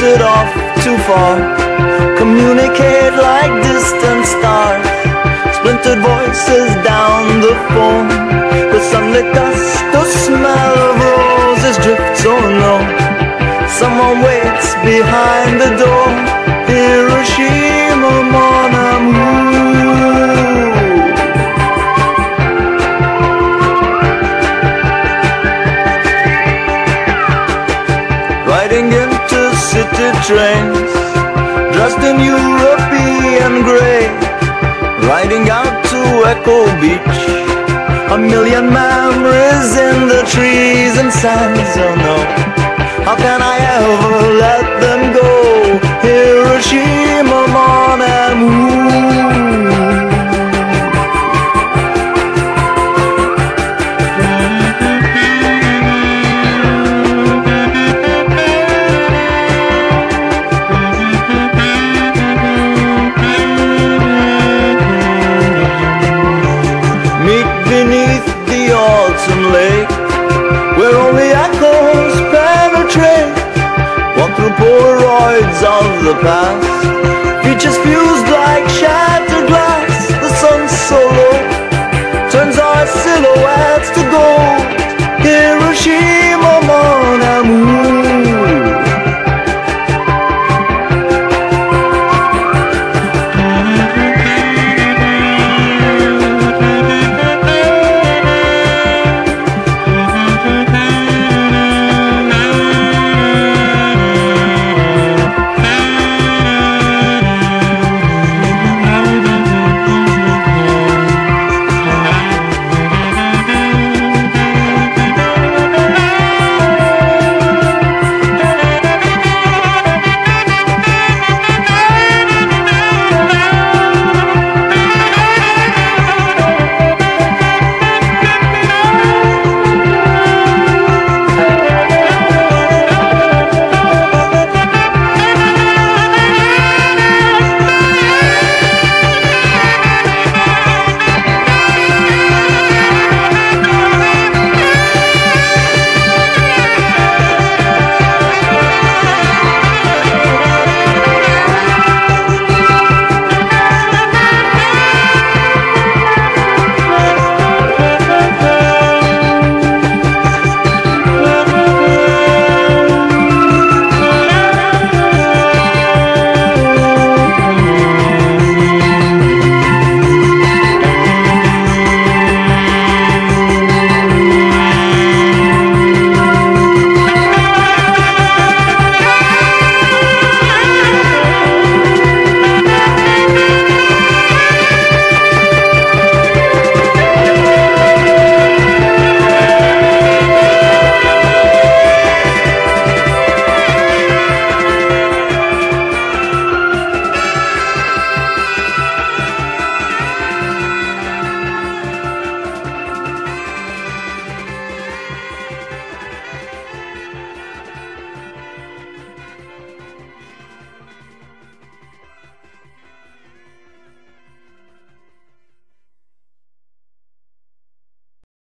drifted off too far. Communicate like distant stars. Splintered voices down the phone. The sunlit dust, the smell of roses drifts unknown. Someone waits behind the door. Hiroshima, mon amour. Riding into city trains, dressed in European grey, riding out to Echo Beach. A million memories in the trees and sands. Oh no, how can I ever let them go? Hiroshima, mon amour. Meet beneath the autumn lake, where only echoes penetrate. Walk through Polaroids of the past,